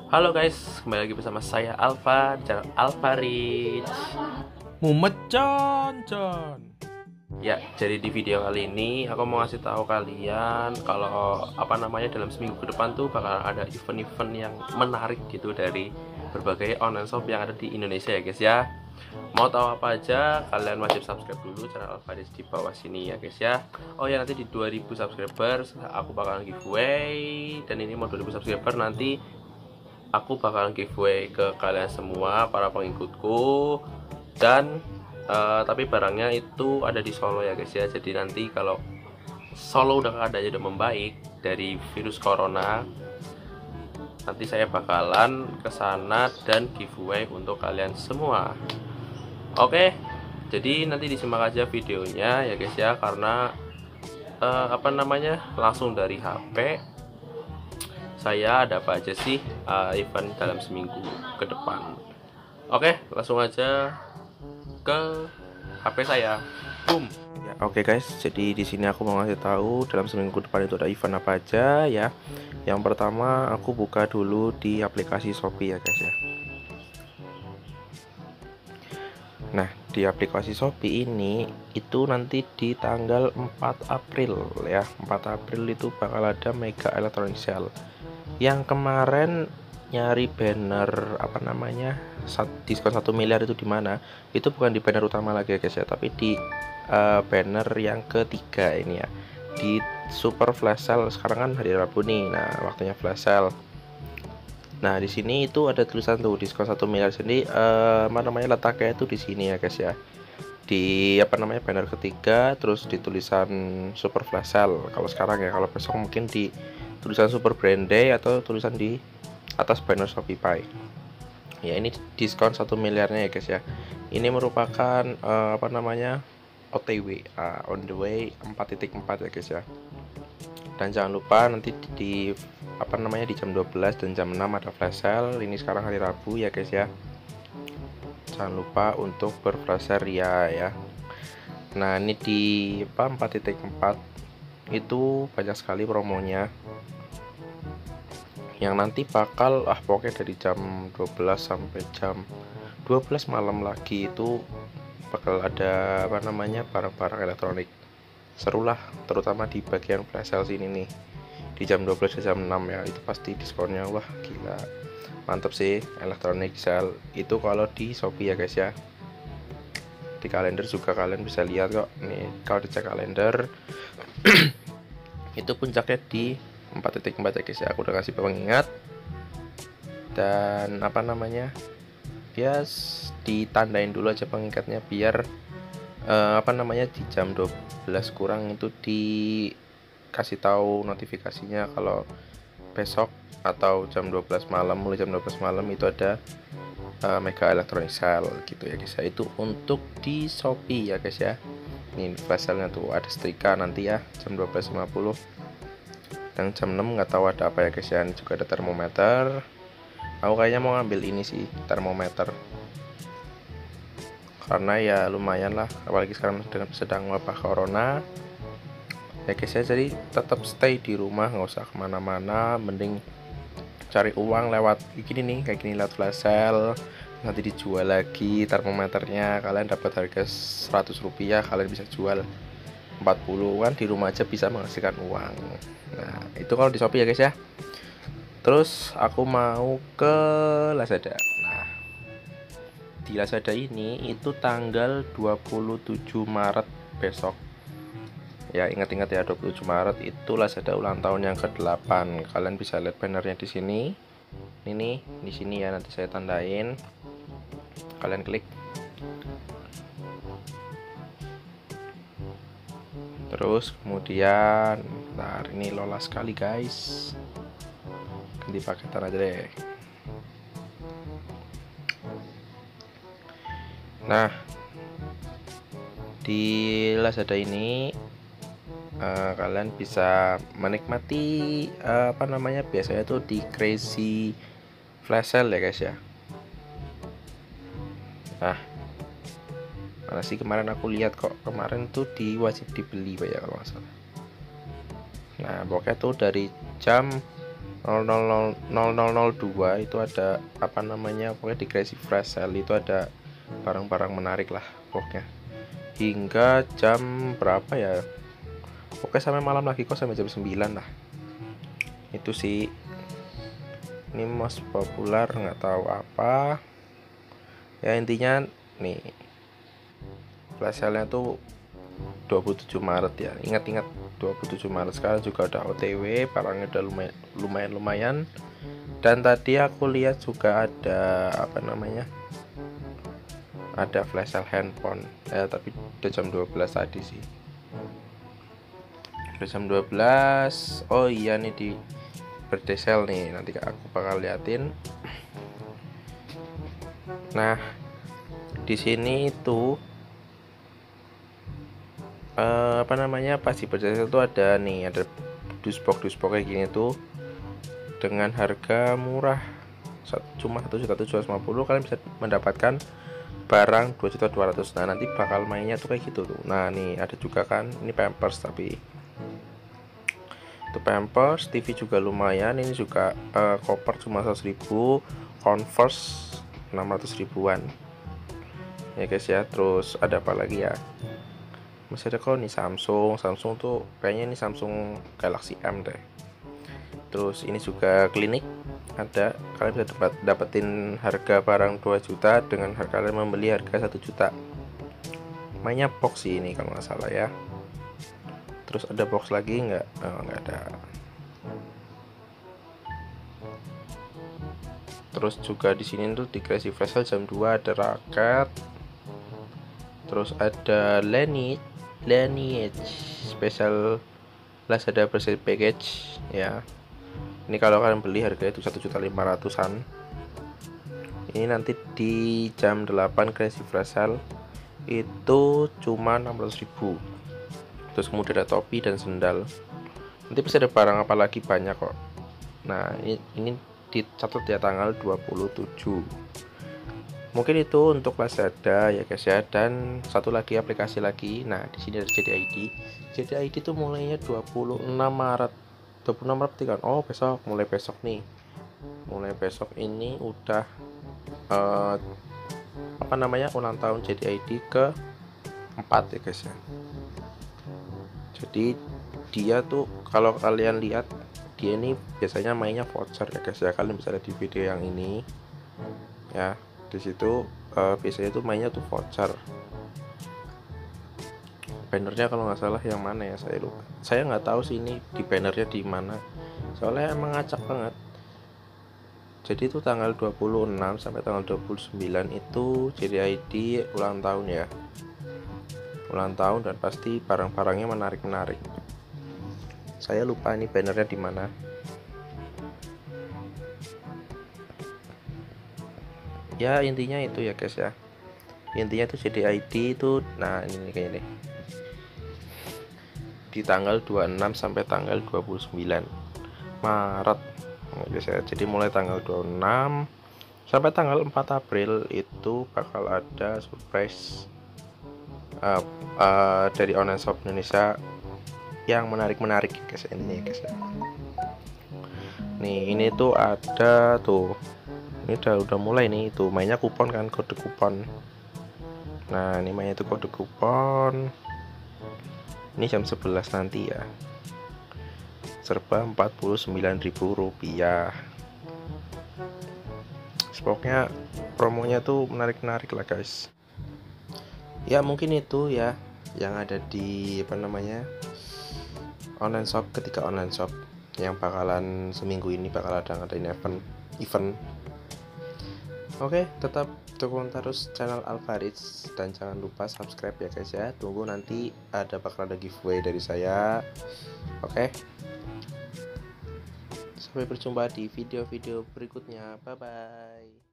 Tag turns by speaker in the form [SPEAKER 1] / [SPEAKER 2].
[SPEAKER 1] Halo guys, kembali lagi bersama saya Alfa di channel Alfa Rich.
[SPEAKER 2] Mumet Con.
[SPEAKER 1] Ya, jadi di video kali ini aku mau ngasih tahu kalian kalau dalam seminggu ke depan tuh bakal ada event-event yang menarik gitu dari berbagai online shop yang ada di Indonesia ya guys ya. Mau tahu apa aja, kalian wajib subscribe dulu channel Alfa Rich di bawah sini ya guys ya. Oh ya, nanti di 2000 subscribers aku bakalan giveaway, dan ini mau 2000 subscriber nanti aku bakalan giveaway ke kalian semua para pengikutku. Dan tapi barangnya itu ada di Solo ya guys ya. Jadi nanti kalau Solo udah keadaannya udah membaik dari virus corona, nanti saya bakalan ke sana dan giveaway untuk kalian semua. Oke, jadi nanti disimak aja videonya ya guys ya, karena langsung dari HP saya ada apa aja sih event dalam seminggu ke depan. Oke, langsung aja ke HP saya. Boom. Ya, oke guys, jadi di sini aku mau ngasih tahu dalam seminggu depan itu ada event apa aja ya. Yang pertama aku buka dulu di aplikasi Shopee ya guys ya. Nah, di aplikasi Shopee ini itu nanti di tanggal 4 April ya. 4 April itu bakal ada Mega Electronic Sale. Yang kemarin nyari banner diskon 1 miliar itu di mana? Itu bukan di banner utama lagi ya guys ya, tapi di banner yang ketiga ini ya, di Super Flash Sale. Sekarang kan hari Rabu nih, nah waktunya flash sale. Nah di sini itu ada tulisan tuh diskon 1 miliar. Jadi letaknya itu di sini ya guys ya, di banner ketiga, terus di tulisan Super Flash Sale kalau sekarang ya. Kalau besok mungkin di tulisan Super Brand Day atau tulisan di atas banner Shopee. Ya ini diskon 1 miliarnya ya guys ya. Ini merupakan OTW, on the way 4.4 ya guys ya. Dan jangan lupa nanti di jam 12 dan jam 6 ada flash sale. Ini sekarang hari Rabu ya guys ya. Jangan lupa untuk berflash sale ya. Nah ini di 4.4 itu banyak sekali promonya yang nanti bakal pokoknya dari jam 12 sampai jam 12 malam lagi itu bakal ada barang-barang elektronik seru lah, terutama di bagian flash sale sini nih di jam 12 dan jam 6 ya. Itu pasti diskonnya wah gila, mantep sih elektronik sale itu kalau di Shopee ya guys ya. Di kalender juga kalian bisa lihat kok nih, kalau dicek kalender itu puncaknya di 4.4 ya guys ya. Aku udah kasih pengingat dan ditandain dulu aja pengingatnya biar di jam 12 kurang itu dikasih tahu notifikasinya kalau besok atau jam 12 malam, mulai jam 12 malam itu ada Mega Electronic Sale gitu ya guys ya. Itu untuk di Shopee ya guys ya. Ini flash sale-nya tuh ada setrika nanti ya jam 12.50, dan jam 6 nggak tahu ada apa ya guys ya. Ini juga ada termometer. Aku kayaknya mau ngambil ini sih, termometer, karena ya lumayan lah, apalagi sekarang sedang wabah corona ya guys ya. Jadi tetap stay di rumah, nggak usah kemana-mana, mending cari uang lewat kayak gini lewat flash sale. Nanti dijual lagi termometernya, kalian dapat harga 100 rupiah, kalian bisa jual 40 kan, di rumah aja bisa menghasilkan uang. Nah itu kalau di Shopee ya guys ya. Terus aku mau ke Lazada. Nah di Lazada ini itu tanggal 27 Maret besok ya, ingat-ingat ya, 27 Maret itu Lazada ulang tahun yang ke-8. Kalian bisa lihat bannernya di sini. Ini di sini ya, nanti saya tandain. Kalian klik. Terus kemudian ini lolos sekali guys. Ganti paketan aja deh. Nah di Lazada ini kalian bisa menikmati biasanya tuh di Crazy Flash Sale ya guys ya. Nah mana sih, kemarin aku lihat kok, kemarin tuh wajib dibeli ya kalau nggak salah. Nah pokoknya tuh dari jam 0002 itu ada apa namanya, pokoknya di Crazy Flash Sale itu ada barang-barang menarik lah pokoknya, hingga jam berapa ya, pokoknya sampai malam lagi kok, sampai jam 9 lah. Itu sih, ini most populer nggak tahu apa ya, intinya nih flash sale nya tuh 27 Maret ya, ingat-ingat 27 Maret. Sekarang juga udah OTW, barangnya udah lumayan. Dan tadi aku lihat juga ada apa namanya, ada flash sale handphone tapi udah jam 12 tadi sih, udah jam 12. Oh iya nih, di birthday sale nih, nanti aku bakal liatin. Nah, di sini itu apa namanya, pas di birthday sale tuh ada nih, ada dusbox kayak gini tuh dengan harga murah, cuma 1.750.000, kalian bisa mendapatkan barang 2.200.000. Nah, nanti bakal mainnya tuh kayak gitu tuh. Nah, nih ada juga kan, ini Pampers, tapi itu Pampers, TV juga lumayan. Ini juga koper cuma 100.000, Converse 600 ribuan ya guys ya. Terus ada apa lagi ya, masih ada kok nih Samsung tuh kayaknya ini Samsung Galaxy M deh. Terus ini juga klinik ada, kalian bisa dapetin harga barang 2 juta dengan harga kalian membeli harga 1 juta. Mainnya box sih ini kalau nggak salah ya. Terus ada box lagi nggak? Nggak ada. Terus juga di sini tuh di Crazy Flash Sale jam 2 ada raket. Terus ada Lineage special Lazada Presale package ya. Ini kalau kalian beli harganya itu 1.500.000-an. Ini nanti di jam 8 Crazy Flash Sale itu cuma 600.000. Terus kemudian ada topi dan sendal. Nanti bisa ada barang apa lagi banyak kok. Nah, ini dicatat ya tanggal 27. Mungkin itu untuk Lazada ya guys ya. Dan satu lagi aplikasi lagi. Nah, di sini ada JDID. JDID itu mulainya 26 Maret. 26 Maret kan? Oh, mulai besok nih. Mulai besok ini udah apa namanya, ulang tahun JDID ke 4 ya guys ya. Jadi dia tuh kalau kalian lihat, dia ini biasanya mainnya voucher ya guys ya. Kalian bisa lihat di video yang ini ya. Di situ biasanya tuh mainnya tuh voucher. Bannernya kalau nggak salah yang mana ya, saya lupa. Saya nggak tahu sih ini di bannernya di mana. Soalnya emang ngacak banget. Jadi itu tanggal 26 sampai tanggal 29 itu JDID ulang tahun ya. Ulang tahun dan pasti barang-barangnya menarik-menarik. Saya lupa ini bannernya di mana. Ya intinya itu ya guys ya. Intinya itu JDID itu, nah ini kayaknya nih, di tanggal 26 sampai tanggal 29 Maret guys ya. Jadi mulai tanggal 26 sampai tanggal 4 April itu bakal ada surprise dari online shop Indonesia yang menarik-menarik guys ini guys ya. Nih ini tuh ada tuh, ini udah mulai nih tuh mainnya kupon kan, kode kupon. Nah ini mainnya tuh kode kupon. Ini jam 11 nanti ya, serba Rp49.000. Pokoknya promonya tuh menarik-menarik lah guys. Ya mungkin itu ya yang ada di apa namanya, online shop, ketika online shop yang bakalan seminggu ini bakal ada ngadain event. Oke, tetap dukung terus channel Alvarez dan jangan lupa subscribe ya guys ya. Tunggu nanti bakal ada giveaway dari saya. Oke, sampai berjumpa di video-video berikutnya. Bye bye.